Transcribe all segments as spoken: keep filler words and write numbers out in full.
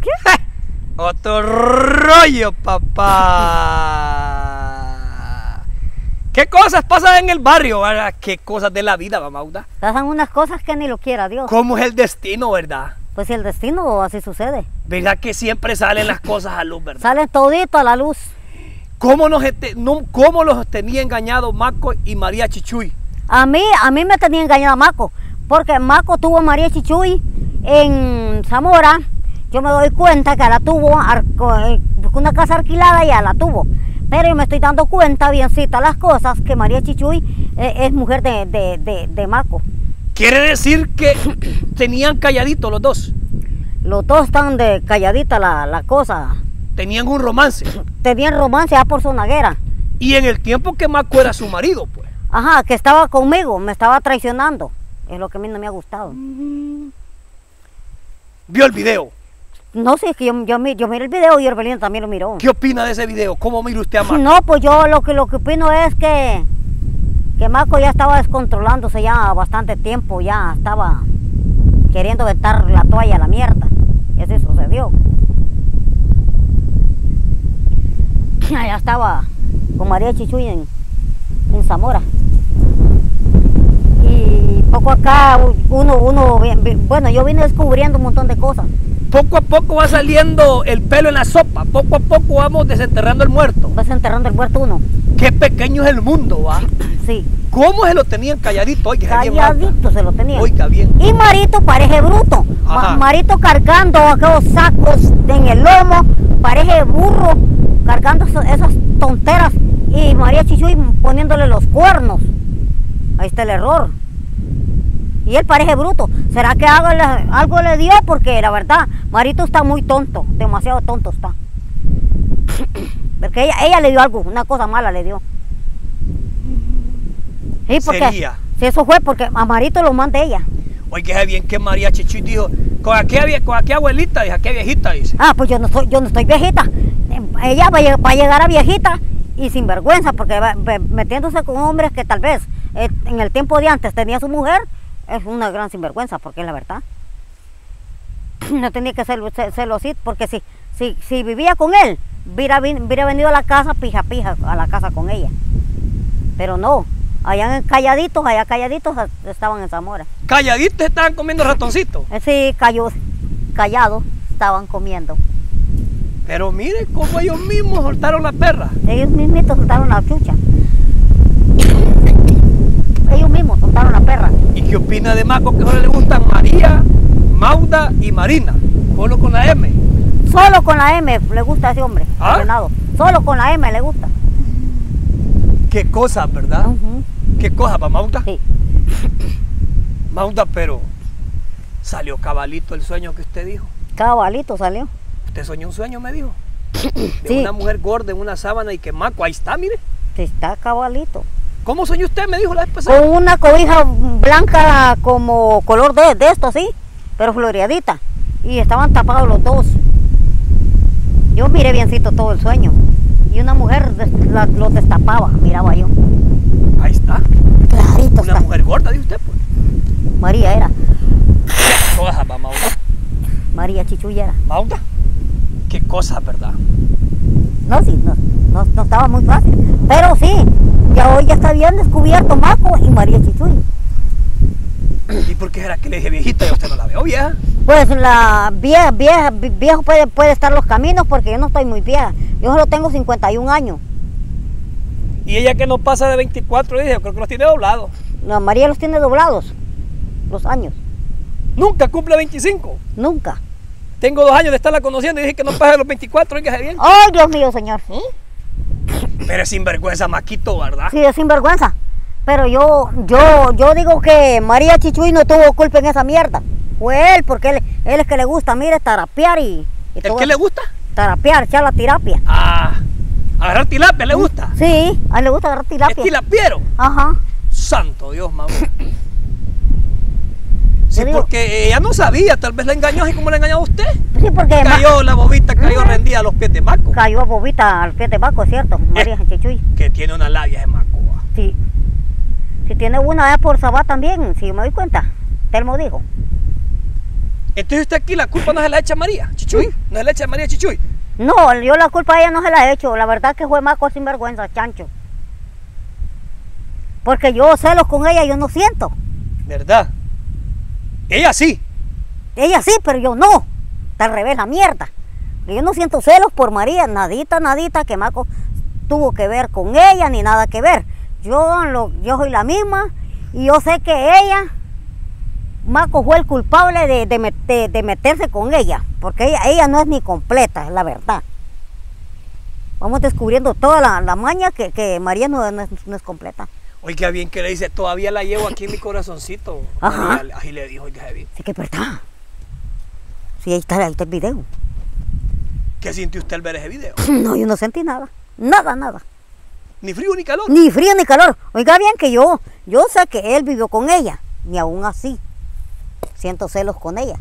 ¿Qué? Otro rollo, papá. ¿Qué cosas pasan en el barrio, verdad? ¿Qué cosas de la vida, Mauda? Pasan unas cosas que ni lo quiera Dios. ¿Cómo es el destino, verdad? Pues el destino así sucede. ¿Verdad que siempre salen las cosas a luz, verdad? Salen todito a la luz. ¿Cómo, nos este, no, ¿Cómo los tenía engañados Maco y María Chichuy? A mí, a mí me tenía engañada Maco, porque Maco tuvo a María Chichuy en Zamora. Yo me doy cuenta que la tuvo, una casa alquilada ya la tuvo. Pero yo me estoy dando cuenta, biencita las cosas, que María Chichuy eh, es mujer de, de, de, de Maco. ¿Quiere decir que tenían calladitos los dos? Los dos están de calladita la, la cosa. Tenían un romance. Tenían romance ya por Zonaguera. Y en el tiempo que Maco era su marido, pues. Ajá, que estaba conmigo, me estaba traicionando. Es lo que a mí no me ha gustado. ¿Vio el video? No sé, es que yo, yo, yo miré el video y Orbelino también lo miró. ¿Qué opina de ese video? ¿Cómo mira usted a Maco? No, pues yo lo que, lo que opino es que, que Maco ya estaba descontrolándose ya bastante tiempo, ya estaba queriendo aventar la toalla a la mierda. Y así sucedió. Ya estaba con María Chichuy en, en Zamora. Y poco acá, uno, uno, bueno, yo vine descubriendo un montón de cosas. Poco a poco va saliendo el pelo en la sopa, poco a poco vamos desenterrando el muerto. Va desenterrando el muerto uno. Qué pequeño es el mundo, ¿va? Sí. ¿Cómo se lo tenían calladito? Oiga, calladito se lo tenían. Oiga, bien. Y Marito parece bruto. Ma Marito cargando aquellos sacos en el lomo, parece burro, cargando esas tonteras. Y María Chichuy poniéndole los cuernos. Ahí está el error. Y él parece bruto. ¿Será que algo le, algo le dio? Porque la verdad, Marito está muy tonto, demasiado tonto está. Porque ella, ella le dio algo, una cosa mala le dio. Sí, porque ¿Sería? Si eso fue porque a Marito lo manda ella. Oiga, bien que María Chichuy dijo, con aquella, con aquella abuelita, dice, aquella viejita, dice. Ah, pues yo no estoy, yo no estoy viejita. Ella va a, va a llegar a viejita y sin vergüenza, porque va, metiéndose con hombres que tal vez eh, en el tiempo de antes tenía su mujer. Es una gran sinvergüenza, porque es la verdad. No tenía que serlo, serlo así, porque si, si, si vivía con él, hubiera, hubiera venido a la casa, pija, pija, a la casa con ella. Pero no, allá calladitos, allá calladitos estaban en Zamora. ¿Calladitos estaban comiendo ratoncitos? Sí, callados, callados estaban comiendo. Pero mire cómo ellos mismos soltaron la perra. Ellos mismitos soltaron la chucha. Ellos mismos soltaron la perra. ¿Y qué opina de Maco que ahora le gustan María, Mauda y Marina? Solo con la M. Solo con la M le gusta a ese hombre. ¿Ah? Ordenado. Solo con la M le gusta. Qué cosa, ¿verdad? Uh-huh. Qué cosa para Mauda. Sí. Mauda, pero salió cabalito el sueño que usted dijo. Cabalito salió. Usted soñó un sueño, me dijo. De Sí. una mujer gorda en una sábana y que Maco, ahí está, mire. Sí, está cabalito. ¿Cómo soñó usted? Me dijo la vez pasada. Con una cobija blanca como color de, de esto, así, pero floreadita. Y estaban tapados los dos. Yo miré biencito todo el sueño. Y una mujer des, la, los destapaba, miraba yo. Ahí está. Clarito Una está. mujer gorda, dice usted, pues. María era. Qué cosa, pa, Mauda. María Chichuy era. Mauda. Qué cosa, ¿verdad? No, sí, no, no, no estaba muy fácil. Pero sí, ya hoy ya está bien descubierto Maco y María Chichuy. ¿Y por qué era que le dije viejita y usted no la veo vieja? Pues la vieja, vieja, viejo puede, puede estar los caminos porque yo no estoy muy vieja. Yo solo tengo cincuenta y un años. Y ella que no pasa de veinticuatro, dije, yo creo que los tiene doblados. La María los tiene doblados, los años. Nunca cumple veinticinco. Nunca. Tengo dos años de estarla conociendo y dije que no pasa de los veinticuatro, oígase bien. ¡Ay, Dios mío, señor! ¿Sí? Pero es sinvergüenza, Maquito, ¿verdad? Sí, es sinvergüenza. Pero yo, yo, yo digo que María Chichuy no tuvo culpa en esa mierda. Fue él, porque él, él es que le gusta, mire, tarapear y, y ¿El todo qué eso. le gusta? Tarapear, echar la tilapia. Ah, agarrar tilapia, ¿le gusta? Sí, a él le gusta agarrar tilapia. ¿Es tilapiero? Ajá. Santo Dios, mamá. Sí, Yo digo- porque ella no sabía, tal vez la engañó así como la engañó a usted. Sí, porque Ma- Cayó la bobita, cayó Ujú. rendida a los pies de Maco. cayó a bobita al pie de Maco, es cierto, María Chichuy. Que tiene una labia de Maco. ¿Va? Sí. Si tiene una es por Sabá también, si me doy cuenta. Telmo dijo. Entonces usted aquí la culpa no se la echa a María Chichuy, no se la echa a María Chichuy. No, yo la culpa a ella no se la he hecho, la verdad que fue Maco sinvergüenza, chancho. Porque yo celos con ella yo no siento. ¿Verdad? Ella sí. Ella sí, pero yo no. Está al revés la mierda. Yo no siento celos por María, nadita, nadita que Maco tuvo que ver con ella, ni nada que ver. Yo, lo, yo soy la misma y yo sé que ella, Maco fue el culpable de, de, de, de meterse con ella, porque ella, ella no es ni completa, es la verdad. Vamos descubriendo toda la, la maña que, que María no, no, es, no es completa. Oiga bien que le dice, todavía la llevo aquí en mi corazoncito. Ajá. María, así le dijo, oiga bien. Sí que es verdad. Sí, ahí está, ahí está el video. ¿Qué sintió usted al ver ese video? No, yo no sentí nada. Nada, nada. Ni frío ni calor. Ni frío ni calor. Oiga bien que yo, yo sé que él vivió con ella. Ni aún así siento celos con ella.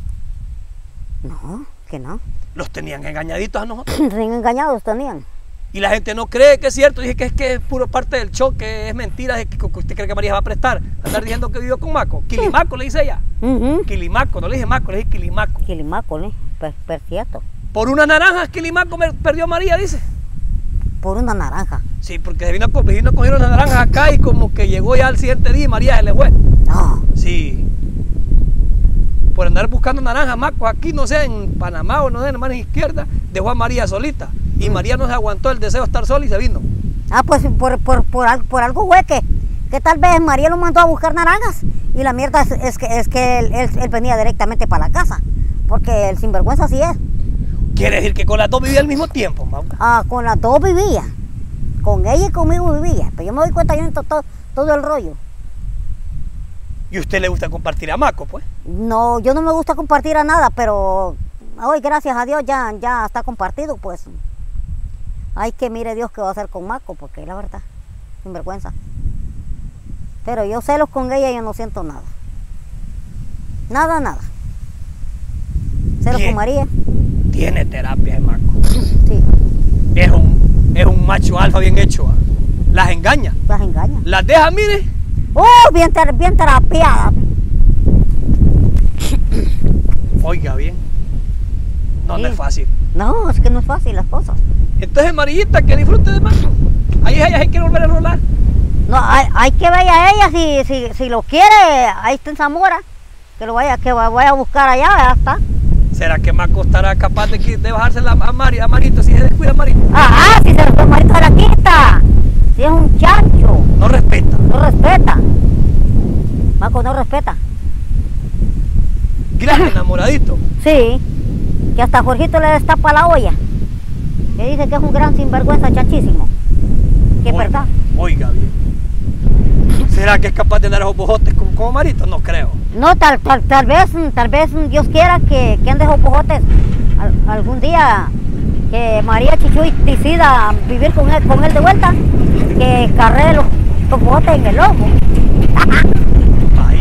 No, que no. Los tenían engañaditos a nosotros. Bien engañados tenían. Y la gente no cree que es cierto. Dije que es que es puro parte del show, que es mentira. De que, que usted cree que María va a prestar. Andar diciendo que vivió con Maco. Quilimaco le dice ella. Uh-huh. Quilimaco, no le dije Maco, le dije Quilimaco. Quilimaco, ¿eh? Per, per cierto. Por unas naranjas Quilimaco perdió a María, dice. Por una naranja. Sí, porque se vino, vino a coger unas naranjas acá y como que llegó ya al siguiente día y María se le fue. No. Sí. Por andar buscando naranjas, Maco, aquí, no sé, en Panamá o no sé, en la mano izquierda, dejó a María solita. Y María no se aguantó el deseo de estar sola y se vino. Ah, pues por, por, por, por algo fue que, que tal vez María lo mandó a buscar naranjas. Y la mierda es, es que, es que él, él, él venía directamente para la casa. Porque el sinvergüenza así es. Quiere decir que con las dos vivía al mismo tiempo, Mauca. Ah, con las dos vivía. Con ella y conmigo vivía. Pero yo me doy cuenta yo en todo, todo el rollo. ¿Y a usted le gusta compartir a Maco, pues? No, yo no me gusta compartir a nada, pero hoy gracias a Dios ya, ya está compartido, pues. Ay, que mire Dios qué va a hacer con Maco, porque la verdad, sin vergüenza. Pero yo celos con ella y yo no siento nada. Nada, nada. Celos con María. Tiene terapia, Maco. Sí. Es un, es un macho alfa bien hecho. Las engaña. Las engaña. Las deja, mire. Oh, bien, ter, bien terapiada. Oiga bien. No, Sí. no es fácil. No, es que no es fácil las cosas. Entonces, Marillita, que disfrute de Maco. Ahí ella hay que volver a rolar. No, hay, hay que ver a ella si, si, si lo quiere, ahí está en Zamora. Que lo vaya, que vaya a buscar allá, ya está. ¿Será que Maco estará capaz de, de bajársela a, Mari, a Marito si se descuida Marito? Ah, ah, si se lo Marito se la quita. Si es un chancho. No respeta. No respeta. Maco no respeta. Gran enamoradito. Sí. Que hasta Jorgito le destapa la olla. Que dice que es un gran sinvergüenza chachísimo. Que es Oiga, verdad. Oiga bien. ¿Será que es capaz de dar esos bojotes como, como Marito? No creo. No, tal, tal, tal vez, tal vez Dios quiera que, que ande jocojotes al, algún día, que María Chichuy decida vivir con él, con él de vuelta, que carree los jocojotes en el lomo. Ahí.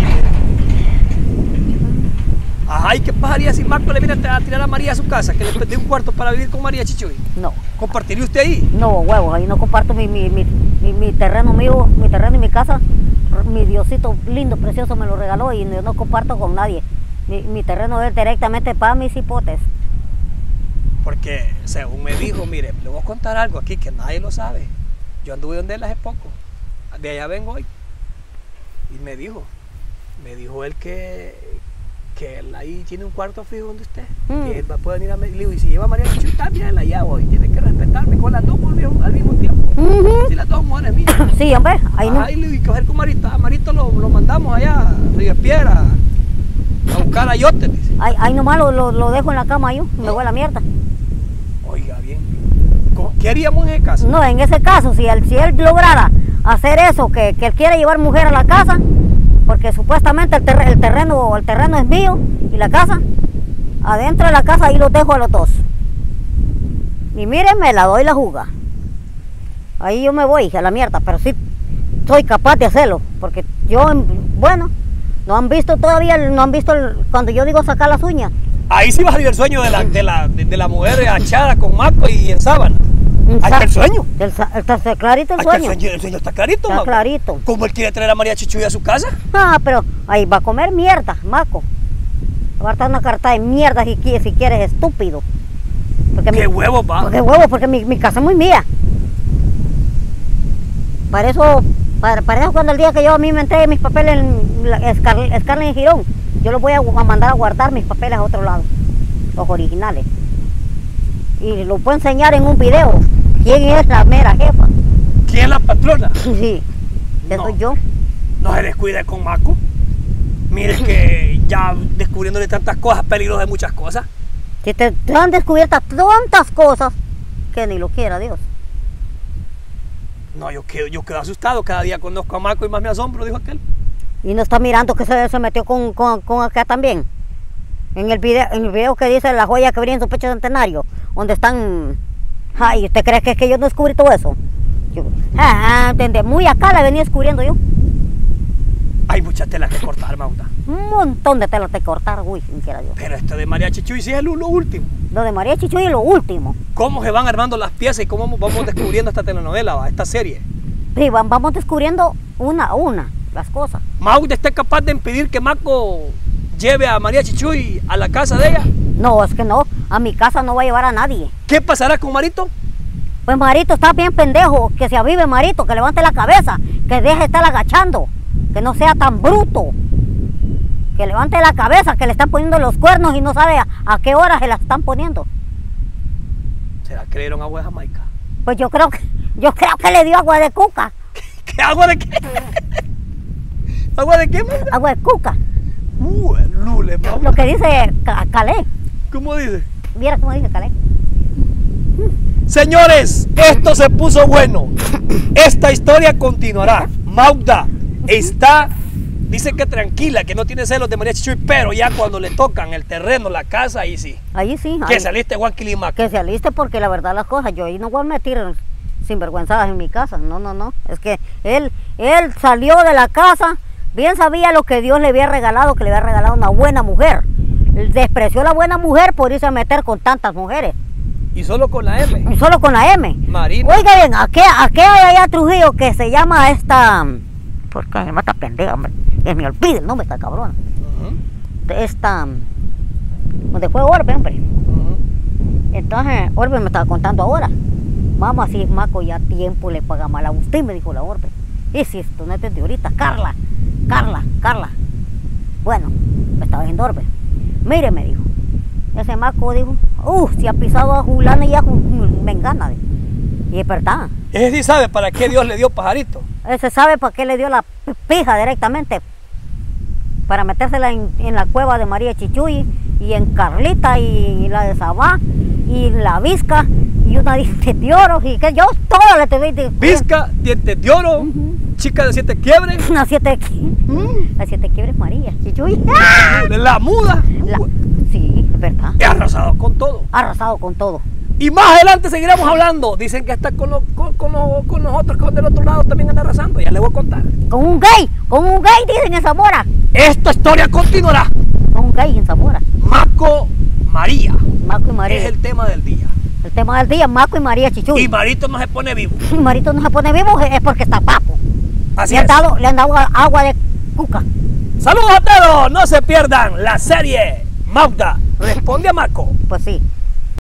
Ajá, ¿y qué pasaría si Marco le viene a tirar a María a su casa, que le pedí un cuarto para vivir con María Chichuy? No. ¿Compartiría usted ahí? No, huevos, ahí no comparto mi, mi, mi, mi, mi terreno mío, mi terreno y mi casa. Mi Diosito lindo, precioso me lo regaló y yo no comparto con nadie. Mi, mi terreno es directamente para mis hipotes. Porque según me dijo, mire, le voy a contar algo aquí que nadie lo sabe. Yo anduve donde él hace poco, de allá vengo hoy. Y me dijo, me dijo él que, que él ahí tiene un cuarto fijo donde usted. Mm. Que él va a poder ir a... Le digo, y si lleva a María Chichuy también, él allá voy. Tiene que respetarme con las dos mujeres al mismo tiempo. Uh-huh. Si las dos mujeres mías. Sí, hombre, ahí no. Ahí le digo, coger con Marito. A Marito lo, lo mandamos allá a Río Piedra a buscar ayotes, dice. Ahí, ahí nomás lo, lo, lo dejo en la cama yo, me voy a la mierda. Oiga bien, ¿qué haríamos en ese caso? No, en ese caso, si él, si él lograra hacer eso, que, que él quiere llevar mujer a la casa, porque supuestamente el, ter, el, terreno, el terreno es mío y la casa, adentro de la casa ahí los dejo a los dos. Y miren, me la doy la juga. Ahí yo me voy a la mierda, pero sí soy capaz de hacerlo, porque yo, bueno, no han visto todavía, no han visto el, cuando yo digo sacar las uñas. Ahí sí va a salir el sueño de la, de la, de, de la mujer achada con Maco y en sábana. Ahí está el sueño. El, está, está clarito el Ahí sueño. está el sueño. El sueño está clarito, Está Maco. clarito. ¿Cómo él quiere traer a María Chichuy a su casa? Ah, pero ahí va a comer mierda, Maco. Guardar una carta de mierda si quieres, si quieres, estúpido. Porque ¿Qué mi, huevos, va? ¿Qué huevos? Porque mi, mi casa es muy mía. Para eso, para, para eso cuando el día que yo a mí me entregue mis papeles en la, Scar, Scarlett y Girón, yo los voy a, a mandar a guardar mis papeles a otro lado, los originales. Y los puedo enseñar en un video. ¿Quién es la mera jefa? ¿Quién es la patrona? Sí, eso No. soy yo. No se descuide con Maco. Mire que ya descubriéndole tantas cosas, peligros de muchas cosas. Si te, te han descubierto tantas cosas que ni lo quiera Dios. No, yo quedo, yo quedo asustado. Cada día conozco a Maco y más me asombro, dijo aquel. Y no está mirando que se, se metió con, con, con acá también. En el video, en el video que dice la joya que brilla en su pecho centenario, donde están. Ay, ¿usted cree que es que yo no descubrí todo eso? Yo, ah, desde muy acá la venía descubriendo yo. Hay muchas telas que cortar, Mauda. Un montón de telas de cortar, uy, sin quiera Dios. Pero esto de María Chichuy sí es lo, lo último. Lo de María Chichuy es lo último. ¿Cómo se van armando las piezas y cómo vamos descubriendo esta telenovela, va, esta serie? Sí, vamos descubriendo una a una las cosas. ¿Mauda está capaz de impedir que Maco lleve a María Chichuy a la casa de ella? No, es que no, a mi casa no va a llevar a nadie. ¿Qué pasará con Marito? Pues Marito está bien pendejo, que se avive Marito, que levante la cabeza, que deje de estar agachando, que no sea tan bruto, que levante la cabeza, que le están poniendo los cuernos y no sabe a, a qué hora se la están poniendo. ¿Será que le dieron agua de Jamaica? Pues yo creo que, yo creo que le dio agua de cuca. ¿Qué agua de qué? ¿Agua de qué, Mauda? Agua de cuca. Uh, lule, Mauda. Lo que dice Ca- Calé. ¿Cómo dice? Mira cómo dice Calé. Señores, esto se puso bueno. Esta historia continuará. Mauda está, dice que tranquila, que no tiene celos de María Chichuy, pero ya cuando le tocan el terreno, la casa, ahí sí. Ahí sí. Que ahí. saliste Juan Quilimaco. Que se aliste porque la verdad las cosas, yo ahí no voy a meter sinvergüenzadas en mi casa, no, no, no. Es que él, él salió de la casa, bien sabía lo que Dios le había regalado, que le había regalado una buena mujer. Despreció a la buena mujer por irse a meter con tantas mujeres. Y solo con la M. Y solo con la M. Marina. Oiga bien, ¿a qué, a qué hay allá en Trujillo que se llama esta? ¿Por qué me mata pendeja, hombre? Que me olvide el nombre, esta cabrona. Uh-huh. De esta, donde fue Orbe, hombre. Uh-huh. Entonces, Orbe me estaba contando ahora. Mamá, si Maco ya tiempo le paga mal a usted, me dijo la Orbe. Y si esto no es desde ahorita, Carla, Carla, Carla. Bueno, me estaba diciendo Orbe. Mire, me dijo. Ese Maco dijo, uh, si ha pisado a Julana y a Mengana. Y es verdad. Ese sí sabe para qué Dios le dio pajarito. Ese sabe para qué le dio la pija directamente. Para metérsela en, en la cueva de María Chichuy y en Carlita y la de Sabá y la Vizca y una diente de oro y que yo todo le te doy. Vizca, dientes de oro, uh-huh. Chica de siete quiebres. Las siete, uh-huh. Las siete quiebres María Chichuy. La muda. La, sí, es verdad. He arrasado con todo. Arrasado con todo. Y más adelante seguiremos hablando. Dicen que está con, lo, con, con, lo, con nosotros, que del otro lado también anda arrasando. Ya les voy a contar. Con un gay, con un gay dicen en Zamora. Esta historia continuará. Con un gay en Zamora. Maco María. Maco y María. Es el tema del día. El tema del día, Maco y María Chichuy. Y Marito no se pone vivo. Y Marito no se pone vivo es porque está papo. Así le, es. Han dado, le han dado agua de cuca. Saludos a todos. No se pierdan la serie Mauda responde a Maco. Pues sí.